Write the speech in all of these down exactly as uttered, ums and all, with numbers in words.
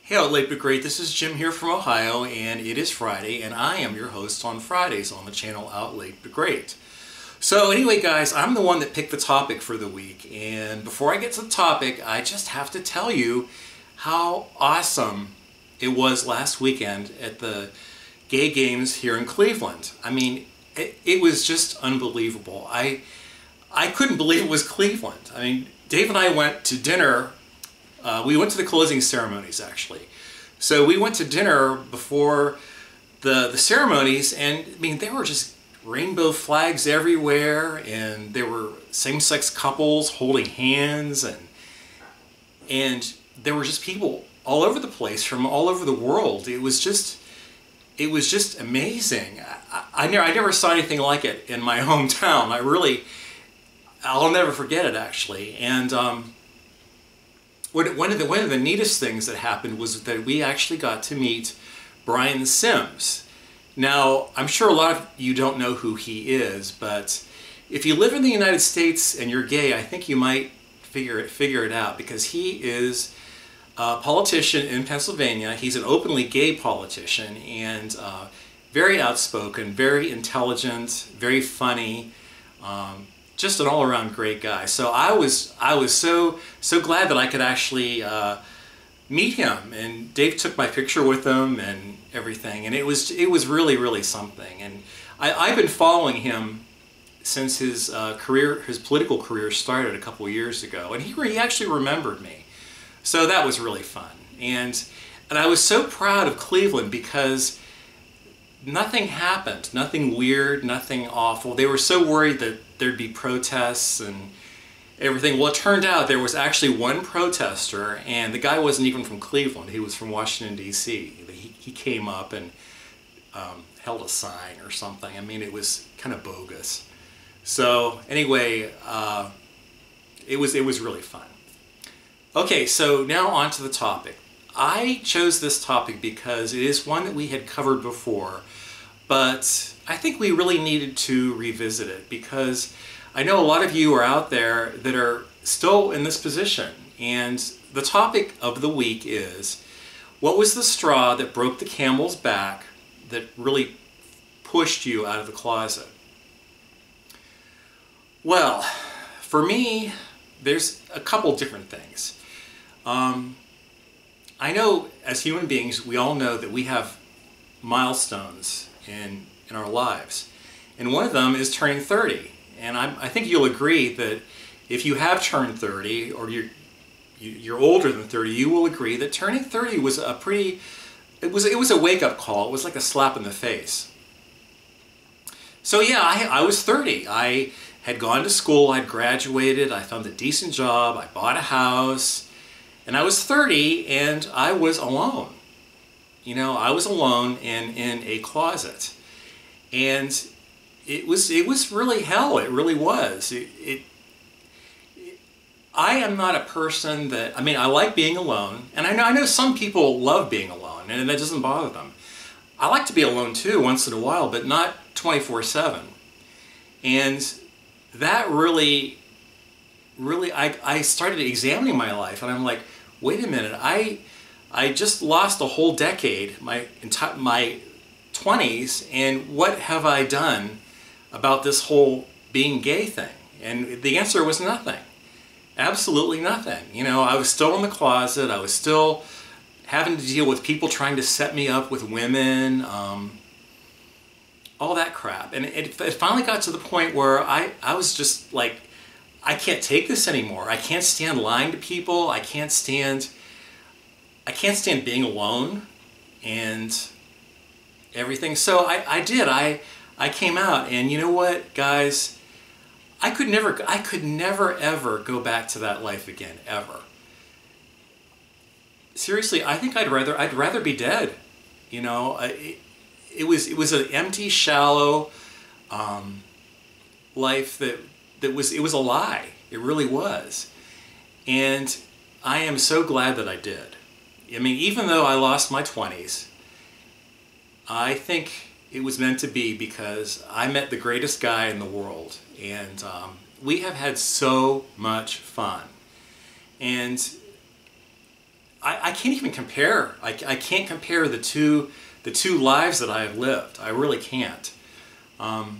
Hey, OutLateButGreat, this is Jim here from Ohio, and it is Friday, and I am your host on Fridays on the channel OutLateButGreat. So anyway, guys, I'm the one that picked the topic for the week, and before I get to the topic, I just have to tell you how awesome it was last weekend at the gay games here in Cleveland. I mean, it, it was just unbelievable. I, I couldn't believe it was Cleveland. I mean, Dave and I went to dinner. Uh, we went to the closing ceremonies, actually. So we went to dinner before the, the ceremonies, and I mean, there were just rainbow flags everywhere, and there were same-sex couples holding hands, and and there were just people all over the place from all over the world. It was just, it was just amazing. I, I, never, I never saw anything like it in my hometown. I really, I'll never forget it, actually. And um, One of, the, one of the neatest things that happened was that we actually got to meet Brian Sims. Now, I'm sure a lot of you don't know who he is, but if you live in the United States and you're gay, I think you might figure it, figure it out, because he is a politician in Pennsylvania. He's an openly gay politician, and uh, very outspoken, very intelligent, very funny. Um, Just an all-around great guy. So I was I was so so glad that I could actually uh, meet him, and Dave took my picture with him and everything, and it was it was really really something. And I, I've been following him since his uh, career, his political career started a couple years ago, and he he actually remembered me. So that was really fun, and and I was so proud of Cleveland because nothing happened, nothing weird, nothing awful. They were so worried that there'd be protests and everything. Well, it turned out there was actually one protester, and the guy wasn't even from Cleveland. He was from Washington, D C He, he came up and um, held a sign or something. I mean, it was kind of bogus. So anyway, uh, it was, it was really fun. Okay, so now on to the topic. I chose this topic because it is one that we had covered before, but I think we really needed to revisit it because I know a lot of you are out there that are still in this position. And the topic of the week is, what was the straw that broke the camel's back that really pushed you out of the closet? Well, for me, there's a couple different things. Um, I know as human beings, we all know that we have milestones in, in our lives. And one of them is turning thirty. And I, I think you'll agree that if you have turned thirty, or you're, you're older than thirty, you will agree that turning thirty was a pretty, it was, it was a wake-up call. It was like a slap in the face. So yeah, I, I was thirty. I had gone to school, I'd graduated, I found a decent job, I bought a house. And I was thirty, and I was alone. You know, I was alone in, in a closet. And it was, it was really hell. It really was. It, it, it, I am not a person that, I mean, I like being alone. And I know, I know some people love being alone, and that doesn't bother them. I like to be alone too, once in a while, but not twenty-four seven. And that really... really, I, I started examining my life, and I'm like, wait a minute, I I just lost a whole decade, my entire my twenties, and what have I done about this whole being gay thing? And the answer was nothing. Absolutely nothing. You know, I was still in the closet, I was still having to deal with people trying to set me up with women, um, all that crap. And it, it finally got to the point where I, I was just like, I can't take this anymore. I can't stand lying to people. I can't stand, I can't stand being alone and everything. So I, I did. I, I came out, and you know what, guys? I could never, I could never ever go back to that life again, ever. Seriously, I think I'd rather, I'd rather be dead. You know, it, it was, it was an empty, shallow um, life that. It was, it was a lie. It really was. And I am so glad that I did. I mean, even though I lost my twenties, I think it was meant to be, because I met the greatest guy in the world. And um, we have had so much fun. And I, I can't even compare. I, I can't compare the two the two lives that I have lived. I really can't. Um,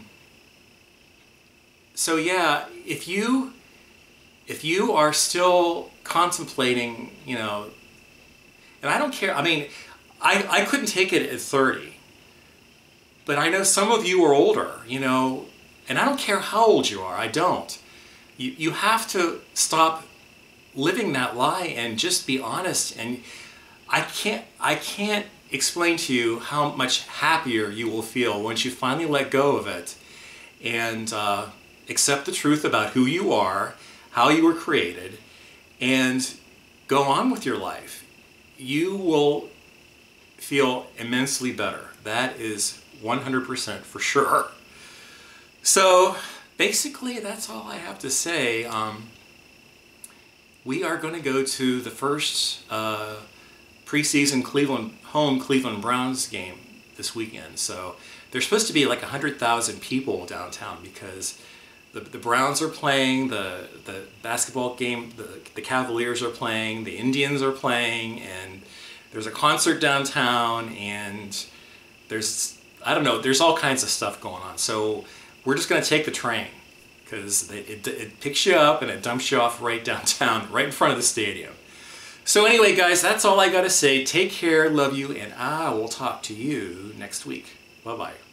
so yeah, if you if you are still contemplating, you know, and I don't care. I mean, I I couldn't take it at thirty, but I know some of you are older, you know, and I don't care how old you are. I don't. You you have to stop living that lie and just be honest. And I can't I can't explain to you how much happier you will feel once you finally let go of it and uh, accept the truth about who you are, how you were created, and go on with your life. You will feel immensely better. That is one hundred percent for sure. So basically that's all I have to say. Um, we are going to go to the first uh, preseason Cleveland home Cleveland Browns game this weekend. So there's supposed to be like one hundred thousand people downtown because the, the Browns are playing, the, the basketball game, the, the Cavaliers are playing, the Indians are playing, and there's a concert downtown, and there's, I don't know, there's all kinds of stuff going on. So we're just going to take the train because it, it, it picks you up and it dumps you off right downtown, right in front of the stadium. So anyway, guys, that's all I got to say. Take care, love you, and I will talk to you next week. Bye-bye.